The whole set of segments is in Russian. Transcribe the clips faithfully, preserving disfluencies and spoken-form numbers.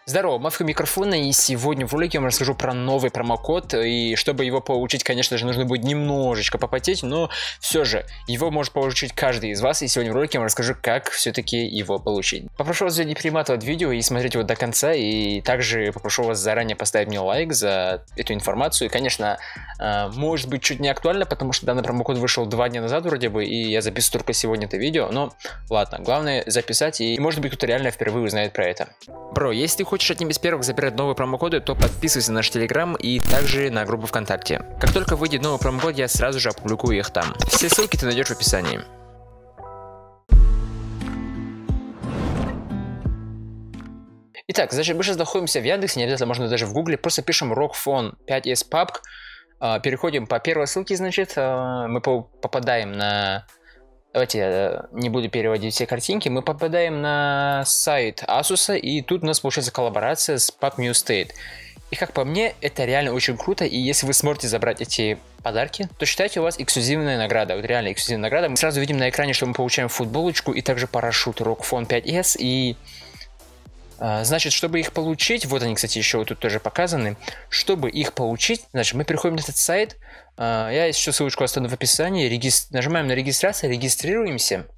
Здорово, Мавка микрофона, и сегодня в ролике я вам расскажу про новый промокод, и чтобы его получить, конечно же, нужно будет немножечко попотеть, но все же, его может получить каждый из вас, и сегодня в ролике я вам расскажу, как все-таки его получить. Попрошу вас не перематывать видео и смотреть его до конца, и также попрошу вас заранее поставить мне лайк за эту информацию, и, конечно, может быть чуть не актуально, потому что данный промокод вышел два дня назад вроде бы, и я записываю только сегодня это видео, но ладно, главное записать, и может быть кто-то реально впервые узнает про это. Бро, если ты хочешь одним из первых забирать новые промокоды, то подписывайся на наш телеграм и также на группу ВКонтакте. Как только выйдет новый промокод, я сразу же опубликую их там. Все ссылки ты найдешь в описании. Итак, значит, мы сейчас находимся в Яндексе, не обязательно можно даже в Гугле, просто пишем Rogphone пять эс пабг, переходим по первой ссылке, значит, мы попадаем на... Давайте я не буду переводить все картинки. Мы попадаем на сайт Asus, и тут у нас получается коллаборация с PubMewState. И как по мне, это реально очень круто, и если вы сможете забрать эти подарки, то считайте, у вас эксклюзивная награда, вот реально эксклюзивная награда. Мы сразу видим на экране, что мы получаем футболочку и также парашют Rogphone пять эс, и... Значит, чтобы их получить, вот они, кстати, еще вот тут тоже показаны. Чтобы их получить, значит, мы переходим на этот сайт. Я еще ссылочку оставлю в описании. Реги... Нажимаем на регистрацию, регистрируемся.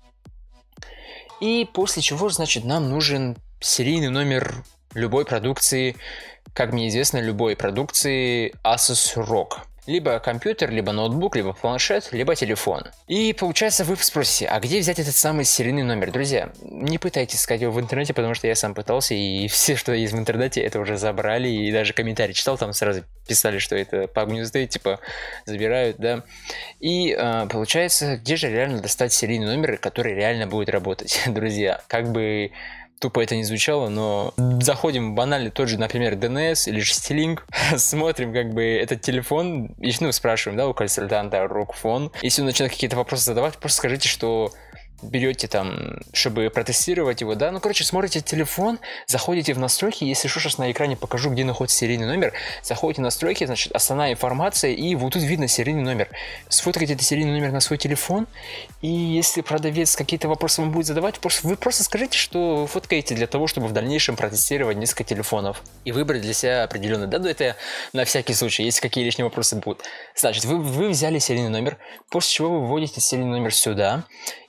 И после чего, значит, нам нужен серийный номер любой продукции, как мне известно, любой продукции Asus рог. Либо компьютер, либо ноутбук, либо планшет, либо телефон. И получается, вы спросите, а где взять этот самый серийный номер? Друзья, не пытайтесь искать его в интернете, потому что я сам пытался, и все, что есть в интернете, это уже забрали, и даже комментарии читал, там сразу писали, что это PubMewState, типа, забирают, да. И э, получается, где же реально достать серийный номер, который реально будет работать? Друзья, как бы... Тупо это не звучало, но заходим банально тот же, например, ди эн эс или же Stiling, смотрим как бы этот телефон, и, ну, спрашиваем, да, у консультанта Rogphone. Если он начинает какие-то вопросы задавать, просто скажите, что берете там, чтобы протестировать его, да, ну, короче, смотрите телефон, заходите в настройки, если что, сейчас на экране покажу, где находится серийный номер, заходите в настройки, значит, основная информация, и вот тут видно серийный номер. Сфоткайте этот серийный номер на свой телефон, и если продавец какие-то вопросы вам будет задавать, просто, вы просто скажите, что вы фоткаете для того, чтобы в дальнейшем протестировать несколько телефонов и выбрать для себя определенный, да, ну, это на всякий случай, если какие лишние вопросы будут. Значит, вы, вы взяли серийный номер, после чего вы вводите серийный номер сюда,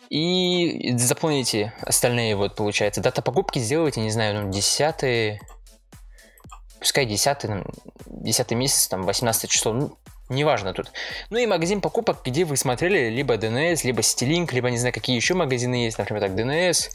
и заполните остальные, вот, получается. Дата покупки сделайте, не знаю, ну, десятый, пускай десятый, десятый месяц, там, восемнадцатое число, ну, неважно тут. Ну и магазин покупок, где вы смотрели либо ди эн эс, либо Stiling, либо, не знаю, какие еще магазины есть, например, так, ди эн эс.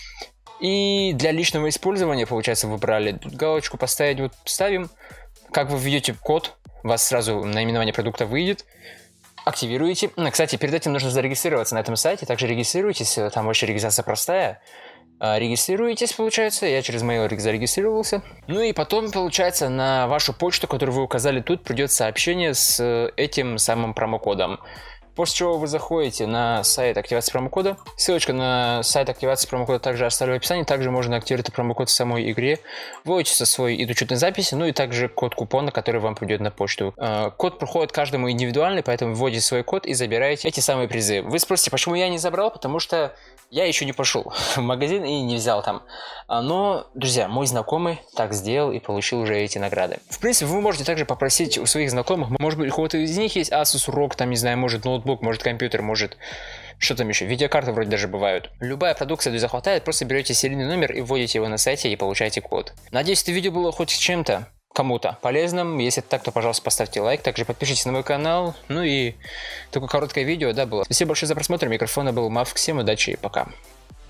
И для личного использования, получается, выбрали. Тут галочку поставить, вот, ставим. Как вы введете код, у вас сразу наименование продукта выйдет. Активируете. Кстати, перед этим нужно зарегистрироваться на этом сайте. Также регистрируйтесь. Там вообще регистрация простая. Регистрируетесь, получается. Я через Mail зарегистрировался. Ну и потом, получается, на вашу почту, которую вы указали тут, придет сообщение с этим самым промокодом. После чего вы заходите на сайт активации промокода. Ссылочка на сайт активации промокода также оставлю в описании. Также можно активировать этот промокод в самой игре. Вводите свой ид учетной записи, ну и также код купона, который вам придет на почту. Код проходит каждому индивидуальный, поэтому вводите свой код и забираете эти самые призы. Вы спросите, почему я не забрал? Потому что я еще не пошел в магазин и не взял там. Но, друзья, мой знакомый так сделал и получил уже эти награды. В принципе, вы можете также попросить у своих знакомых, может быть, у кого-то из них есть Asus рог, там, не знаю, может, ноутбук, может, компьютер, может, что там еще, видеокарты вроде даже бывают. Любая продукция, друзья, хватает, просто берете серийный номер и вводите его на сайте и получаете код. Надеюсь, это видео было хоть чем-то, кому-то полезным. Если это так, то, пожалуйста, поставьте лайк, также подпишитесь на мой канал. Ну и такое короткое видео, да, было. Спасибо большое за просмотр, микрофона был Мавк, всем удачи и пока.